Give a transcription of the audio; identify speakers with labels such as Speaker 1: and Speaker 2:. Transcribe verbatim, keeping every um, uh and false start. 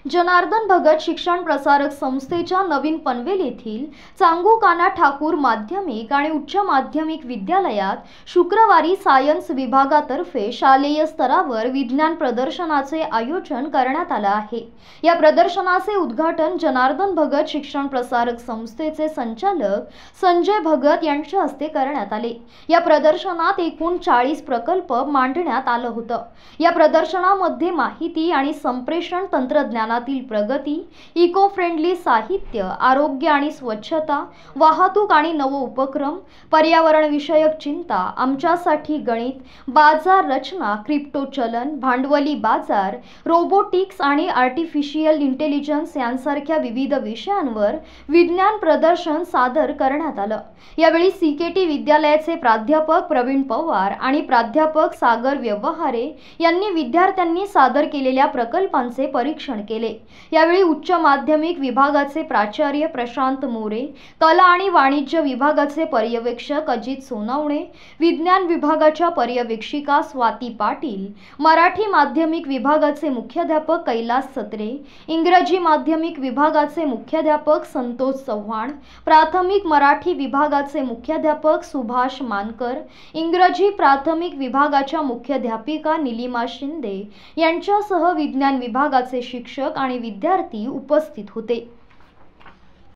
Speaker 1: जनार्दन भगत शिक्षण प्रसारक संस्थेच्या नवीन पनवेल येथील चांगुकाना ठाकूर माध्यमिक आणि उच्च माध्यमिक विद्यालयात शुक्रवारी सायन्स विभागातर्फे शालेय स्तरावर विज्ञान प्रदर्शनाचे आयोजन करण्यात आले आहे। या प्रदर्शनाचे उद्घाटन जनार्दन भगत शिक्षण प्रसारक संस्थेचे संचालक संजय भगत यांच्या हस्ते करण्यात आले। या प्रदर्शनात एकूण चाळीस प्रकल्प मांडण्यात आले होते। या प्रदर्शनामध्ये माहिती आणि संप्रेषण तंत्रज्ञानातील प्रगती, इको फ्रेंडली साहित्य, आरोग्य आणि स्वच्छता, वाहतूक आणि नव उपक्रम, पर्यावरण विषयक चिंता, आमच्यासाठी गणित, बाजार रचना, क्रिप्टो चलन, भांडवली बाजार, रोबोटिक्स आणि आर्टिफिशियल इंटेलिजन्स यांसारख्या विविध विषयांवर विज्ञान प्रदर्शन सादर करण्यात आले। यावेळी सीकेटी विद्यालयाचे प्राध्यापक प्रवीण पवार आणि प्राध्यापक सागर व्यवहारे यांनी विद्यार्थ्यांनी सादर केलेल्या प्रकल्पांचे परीक्षण केले। यावेळी उच्च माध्यमिक विभागाचे प्राचार्य प्रशांत मोरे, कला आणि वाणिज्य विभागाचे पर्यवेक्षक अजित सोनवणे, विज्ञान विभागाच्या पर्यवेक्षिका स्वाती पाटील, मराठी माध्यमिक विभागाचे मुख्याध्यापक कैलास सत्रे, इंग्रजी माध्यमिक विभागाचे मुख्याध्यापक संतोष चव्हाण, प्राथमिक मराठी विभागाचे मुख्याध्यापक सुभाष मानकर, इंग्रजी प्राथमिक विभागाच्या मुख्याध्यापिका निलिमा शिंदे यांच्यासह विज्ञान विभागाचे शिक्षक आणि विद्यार्थी उपस्थित होते।